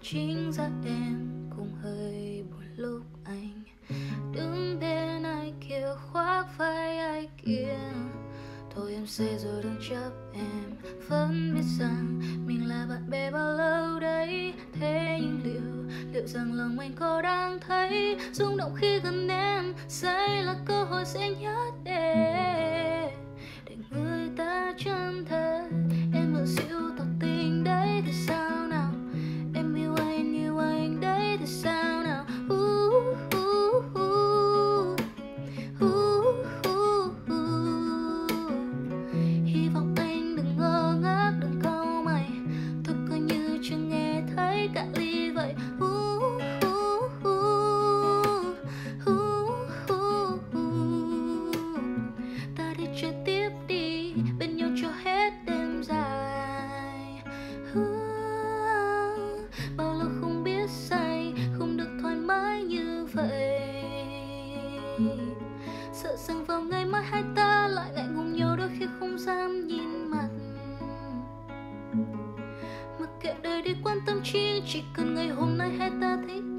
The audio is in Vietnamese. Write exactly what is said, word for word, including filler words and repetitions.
chính ra em cũng hơi buồn lúc anh đứng bên ai kia khoác vai ai kia. Thôi em sẽ rồi đừng chấp em, vẫn biết rằng mình là bạn bè bao lâu đấy. Thế nhưng liệu, liệu rằng lòng anh có đang thấy rung động khi gần em? Sẽ là cơ hội sẽ nhất để để người ta chân thật. Em ở siêu tỏ tình đấy thì sao nào? Em yêu anh, yêu anh đấy thì sao nào? Uh, uh, uh, uh, uh, uh. Hy vọng anh đừng ngơ ngác, đừng cau mày, thôi coi như chưa nghe thấy cạn ly vậy. Uh, uh, uh, uh, uh, uh. Ta đi chơi tiếp đi, bên nhau cho hết đêm dài. Uh, bao lâu không biết say, không được thoải mái như vậy. Sợ rằng vào ngày mai hai ta lại ngại ngùng nhau, đôi khi không dám nhìn mặt. Mặc kệ đời đi quan tâm chi, chỉ cần ngày hôm nay hai ta thích